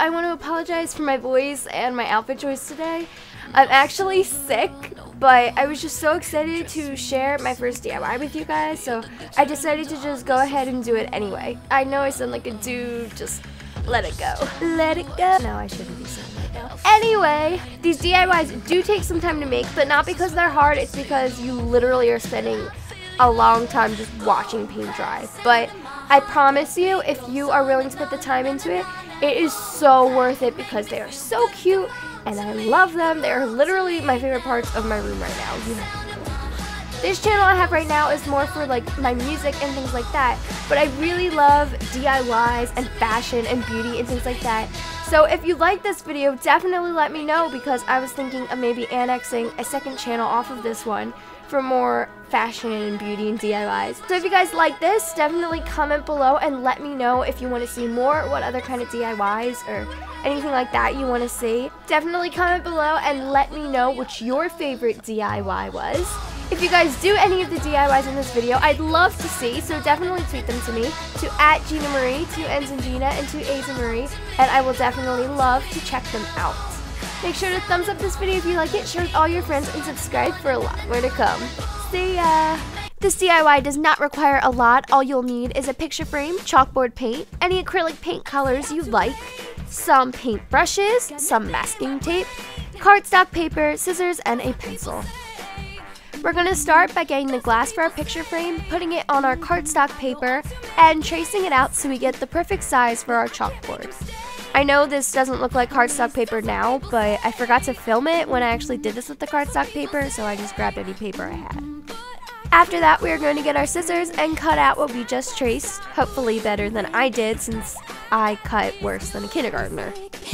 I want to apologize for my voice and my outfit choice today. I'm actually sick, but I was just so excited to share my first DIY with you guys, so I decided to just go ahead and do it anyway. I know I sound like a dude, just let it go. Let it go. No, I shouldn't be saying that now. Anyway, these DIYs do take some time to make, but not because they're hard, it's because you literally are spending a long time just watching paint dry. But I promise you, if you are willing to put the time into it, it is so worth it because they are so cute and I love them. They are literally my favorite parts of my room right now. This channel I have right now is more for like my music and things like that, but I really love DIYs and fashion and beauty and things like that. So if you like this video, definitely let me know because I was thinking of maybe annexing a second channel off of this one for more fashion and beauty and DIYs. So if you guys like this, definitely comment below and let me know if you want to see more, what other kind of DIYs or anything like that you want to see. Definitely comment below and let me know what your favorite DIY was. If you guys do any of the DIYs in this video, I'd love to see, so definitely tweet them to me, to @GinaMarie, 2 N's in Gina and 2 A's in Marie, and I will definitely love to check them out. Make sure to thumbs up this video if you like it, share with all your friends, and subscribe for a lot more to come. See ya! This DIY does not require a lot. All you'll need is a picture frame, chalkboard paint, any acrylic paint colors you like, some paint brushes, some masking tape, cardstock paper, scissors, and a pencil. We're going to start by getting the glass for our picture frame, putting it on our cardstock paper, and tracing it out so we get the perfect size for our chalkboard. I know this doesn't look like cardstock paper now, but I forgot to film it when I actually did this with the cardstock paper, so I just grabbed any paper I had. After that, we are going to get our scissors and cut out what we just traced, hopefully better than I did since I cut worse than a kindergartner.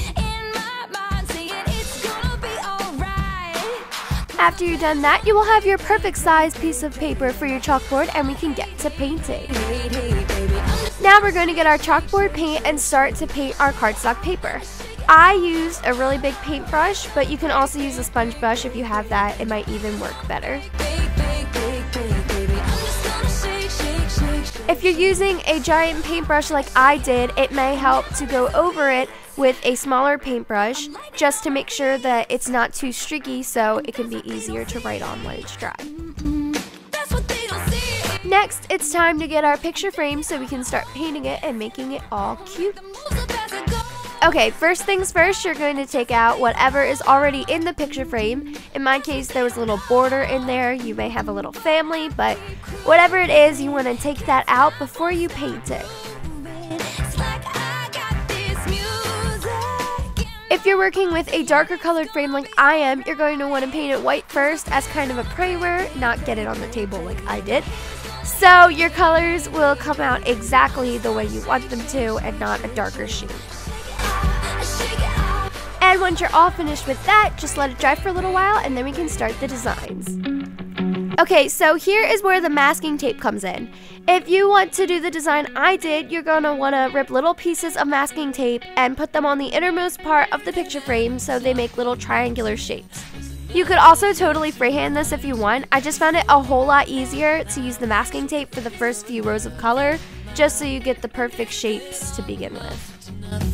After you're done that, you will have your perfect size piece of paper for your chalkboard and we can get to painting. Now we're going to get our chalkboard paint and start to paint our cardstock paper. I used a really big paintbrush, but you can also use a sponge brush if you have that. It might even work better. If you're using a giant paintbrush like I did, it may help to go over it with a smaller paintbrush just to make sure that it's not too streaky so it can be easier to write on when it's dry. Next, it's time to get our picture frame so we can start painting it and making it all cute. Okay, first things first, you're going to take out whatever is already in the picture frame. In my case, there was a little border in there. You may have a little family, but whatever it is, you want to take that out before you paint it. If you're working with a darker colored frame like I am, you're going to want to paint it white first as kind of a primer, not get it on the table like I did. So your colors will come out exactly the way you want them to and not a darker shade. And once you're all finished with that, just let it dry for a little while and then we can start the designs. Okay, so here is where the masking tape comes in. If you want to do the design I did, you're going to want to rip little pieces of masking tape and put them on the innermost part of the picture frame so they make little triangular shapes. You could also totally freehand this if you want. I just found it a whole lot easier to use the masking tape for the first few rows of color, just so you get the perfect shapes to begin with.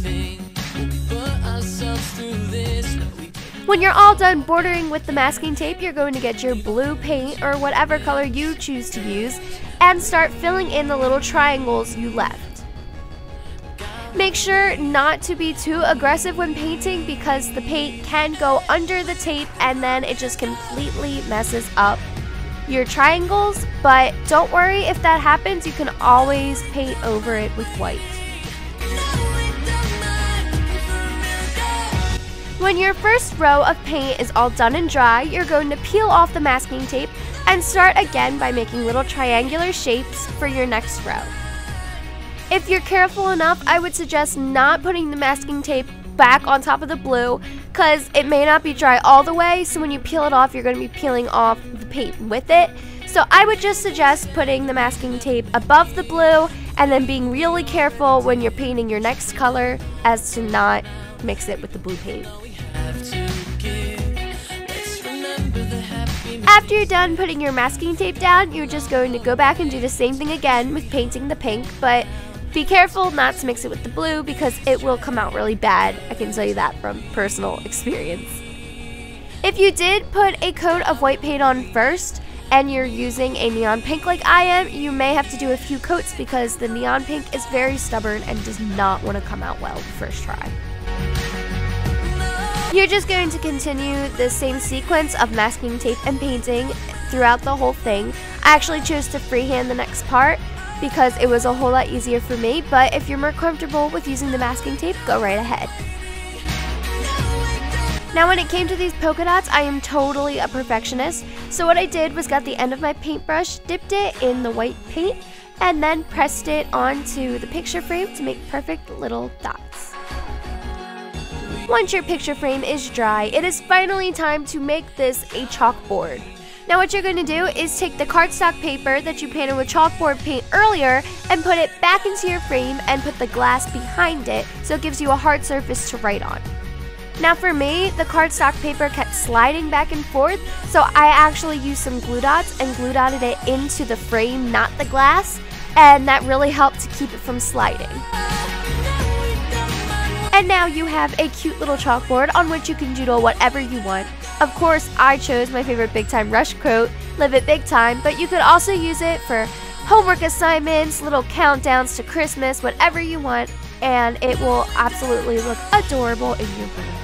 When you're all done bordering with the masking tape, you're going to get your blue paint or whatever color you choose to use and start filling in the little triangles you left. Make sure not to be too aggressive when painting because the paint can go under the tape and then it just completely messes up your triangles, but don't worry if that happens, you can always paint over it with white. When your first row of paint is all done and dry, you're going to peel off the masking tape and start again by making little triangular shapes for your next row. If you're careful enough, I would suggest not putting the masking tape back on top of the blue because it may not be dry all the way, so when you peel it off, you're going to be peeling off the paint with it. So I would just suggest putting the masking tape above the blue and then being really careful when you're painting your next color as to not mix it with the blue paint. After you're done putting your masking tape down, you're just going to go back and do the same thing again with painting the pink, but Be careful not to mix it with the blue because it will come out really bad. I can tell you that from personal experience. If you did put a coat of white paint on first and you're using a neon pink like I am, you may have to do a few coats because the neon pink is very stubborn and does not want to come out well the first try. You're just going to continue the same sequence of masking tape and painting throughout the whole thing. I actually chose to freehand the next part because it was a whole lot easier for me, but if you're more comfortable with using the masking tape, go right ahead. Now when it came to these polka dots, I am totally a perfectionist, so what I did was got the end of my paintbrush, dipped it in the white paint, and then pressed it onto the picture frame to make perfect little dots. Once your picture frame is dry, it is finally time to make this a chalkboard. Now what you're going to do is take the cardstock paper that you painted with chalkboard paint earlier and put it back into your frame and put the glass behind it so it gives you a hard surface to write on. Now for me, the cardstock paper kept sliding back and forth, so I actually used some glue dots and glue dotted it into the frame, not the glass, and that really helped to keep it from sliding. And now you have a cute little chalkboard on which you can doodle whatever you want. Of course, I chose my favorite Big Time Rush quote, "Live it big time," but you could also use it for homework assignments, little countdowns to Christmas, whatever you want, and it will absolutely look adorable in your room.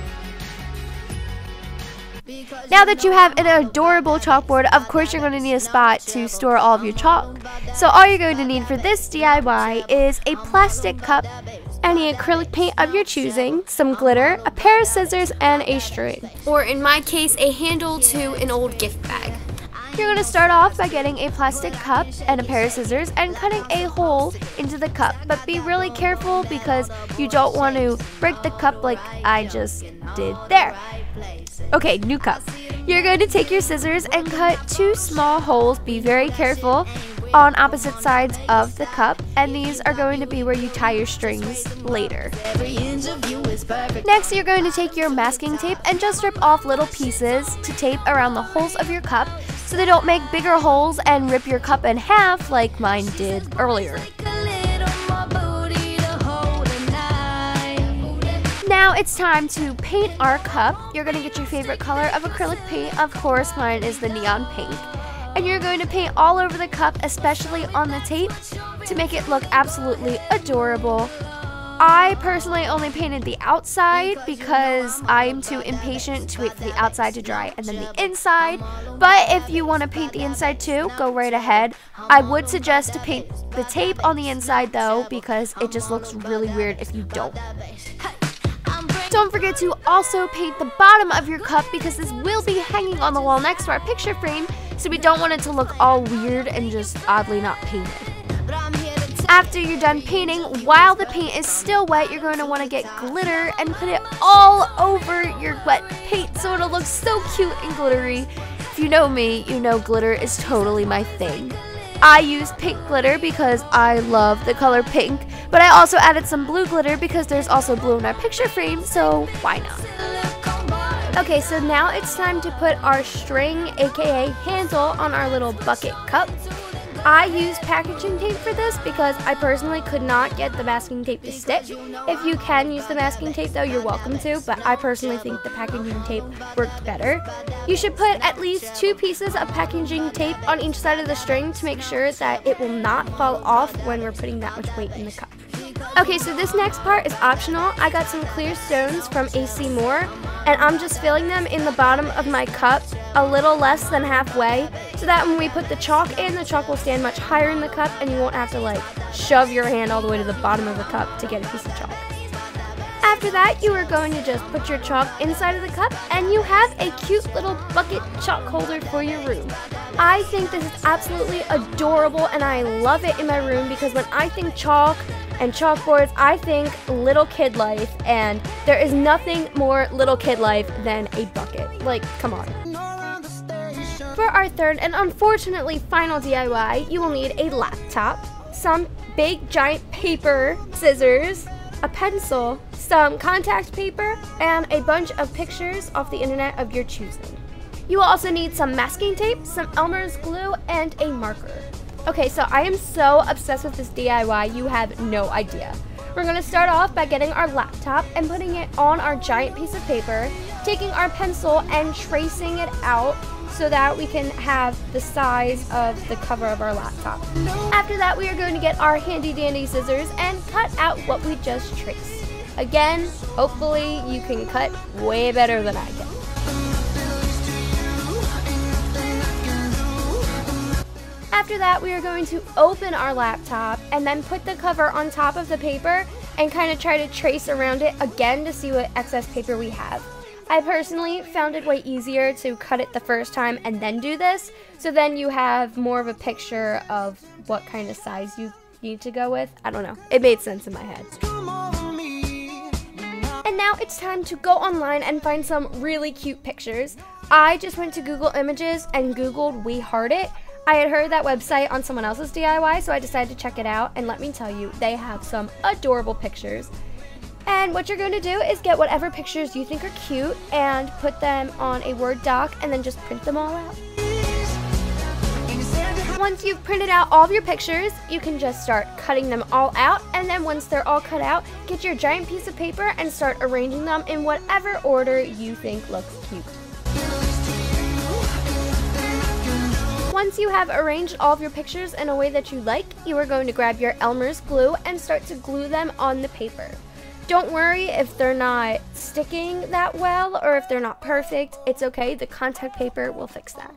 Now that you have an adorable chalkboard, of course you're going to need a spot to store all of your chalk. So all you're going to need for this DIY is a plastic cup, any acrylic paint of your choosing, some glitter, a pair of scissors, and a string. Or in my case, a handle to an old gift bag. You're going to start off by getting a plastic cup and a pair of scissors and cutting a hole into the cup. But be really careful because you don't want to break the cup like I just did there. Okay, new cup. You're going to take your scissors and cut 2 small holes, be very careful, on opposite sides of the cup, and these are going to be where you tie your strings later. Next, you're going to take your masking tape and just rip off little pieces to tape around the holes of your cup so they don't make bigger holes and rip your cup in half like mine did earlier. Now it's time to paint our cup. You're going to get your favorite color of acrylic paint. Of course, mine is the neon pink. And you're going to paint all over the cup, especially on the tape, to make it look absolutely adorable. I personally only painted the outside because I am too impatient to wait for the outside to dry and then the inside. But if you want to paint the inside too, go right ahead. I would suggest to paint the tape on the inside though, because it just looks really weird if you don't. Don't forget to also paint the bottom of your cup because this will be hanging on the wall next to our picture frame, so we don't want it to look all weird and just oddly not painted. After you're done painting, while the paint is still wet, you're going to want to get glitter and put it all over your wet paint so it'll look so cute and glittery. If you know me, you know glitter is totally my thing. I used pink glitter because I love the color pink, but I also added some blue glitter because there's also blue in our picture frame, so why not? Okay, so now it's time to put our string, aka handle, on our little bucket cup. I used packaging tape for this because I personally could not get the masking tape to stick. If you can use the masking tape though, you're welcome to, but I personally think the packaging tape worked better. You should put at least 2 pieces of packaging tape on each side of the string to make sure that it will not fall off when we're putting that much weight in the cup. Okay, so this next part is optional. I got some clear stones from AC Moore, and I'm just filling them in the bottom of my cup a little less than halfway, so that when we put the chalk in, the chalk will stand much higher in the cup and you won't have to like shove your hand all the way to the bottom of the cup to get a piece of chalk. After that, you are going to just put your chalk inside of the cup and you have a cute little bucket chalk holder for your room. I think this is absolutely adorable and I love it in my room because when I think chalk and chalkboards, I think little kid life, and there is nothing more little kid life than a bucket. Like, come on. For our third and unfortunately final DIY, you will need a laptop, some big giant paper, scissors, a pencil, some contact paper, and a bunch of pictures off the internet of your choosing. You will also need some masking tape, some Elmer's glue, and a marker. Okay, so I am so obsessed with this DIY, you have no idea. We're going to start off by getting our laptop and putting it on our giant piece of paper, taking our pencil and tracing it out so that we can have the size of the cover of our laptop. After that, we are going to get our handy dandy scissors and cut out what we just traced. Again, hopefully you can cut way better than I can. After that, we are going to open our laptop and then put the cover on top of the paper and kind of try to trace around it again to see what excess paper we have. I personally found it way easier to cut it the first time and then do this, so then you have more of a picture of what kind of size you need to go with. I don't know. It made sense in my head. And now it's time to go online and find some really cute pictures. I just went to Google Images and Googled We Heart It. I had heard that website on someone else's DIY, so I decided to check it out, and let me tell you, they have some adorable pictures. And what you're going to do is get whatever pictures you think are cute and put them on a Word doc and then just print them all out. Once you've printed out all of your pictures, you can just start cutting them all out, and then once they're all cut out, get your giant piece of paper and start arranging them in whatever order you think looks cute. Once you have arranged all of your pictures in a way that you like, you are going to grab your Elmer's glue and start to glue them on the paper. Don't worry if they're not sticking that well or if they're not perfect. It's okay, the contact paper will fix that.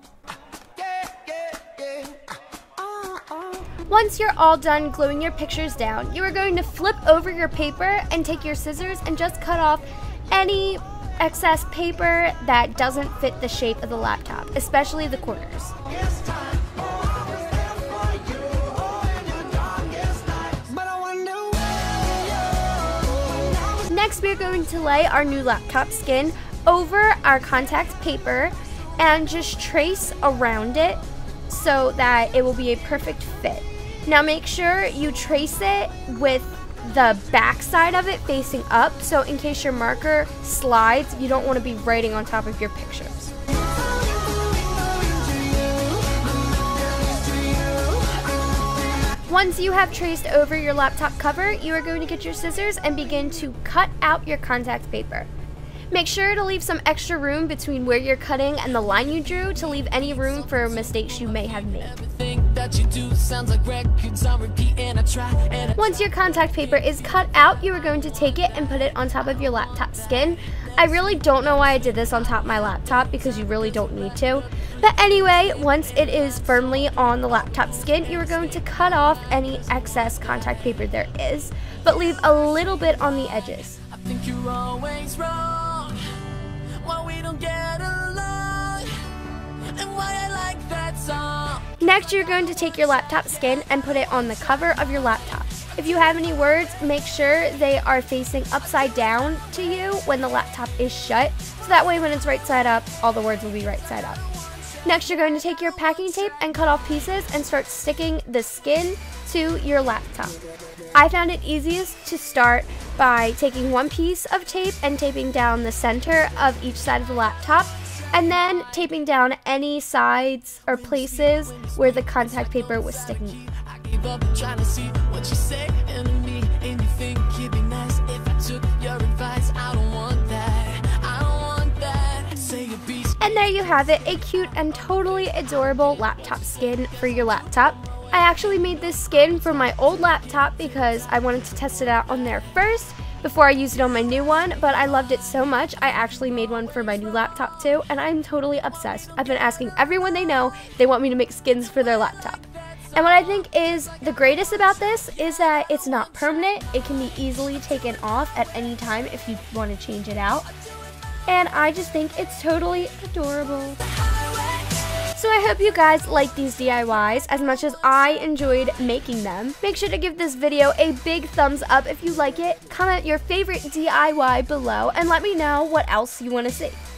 Once you're all done gluing your pictures down, you are going to flip over your paper and take your scissors and just cut off any excess paper that doesn't fit the shape of the laptop, especially the corners. Next, we're going to lay our new laptop skin over our contact paper and just trace around it so that it will be a perfect fit. Now make sure you trace it with the back side of it facing up, so in case your marker slides, you don't want to be writing on top of your pictures. Once you have traced over your laptop cover, you are going to get your scissors and begin to cut out your contact paper. Make sure to leave some extra room between where you're cutting and the line you drew to leave any room for mistakes you may have made. Once your contact paper is cut out, you are going to take it and put it on top of your laptop skin. I really don't know why I did this on top of my laptop because you really don't need to. But anyway, once it is firmly on the laptop skin, you are going to cut off any excess contact paper there is, but leave a little bit on the edges. I think you're always wrong, why we don't get along, and why I like that song. Next, you're going to take your laptop skin and put it on the cover of your laptop. If you have any words, make sure they are facing upside down to you when the laptop is shut, so that way when it's right side up, all the words will be right side up. Next, you're going to take your packing tape and cut off pieces and start sticking the skin to your laptop. I found it easiest to start by taking one piece of tape and taping down the center of each side of the laptop, and then taping down any sides or places where the contact paper was sticking. I gave up trying to see what you say to me, and you think it'd be nice if I took your advice. I don't want that, I don't want that. Say a beast. And there you have it, a cute and totally adorable laptop skin for your laptop. I actually made this skin for my old laptop because I wanted to test it out on there first before I used it on my new one, but I loved it so much I actually made one for my new laptop too, and I'm totally obsessed. I've been asking everyone they know, they want me to make skins for their laptop. And what I think is the greatest about this is that it's not permanent. It can be easily taken off at any time if you want to change it out. And I just think it's totally adorable. So I hope you guys like these DIYs as much as I enjoyed making them. Make sure to give this video a big thumbs up if you like it. Comment your favorite DIY below and let me know what else you want to see.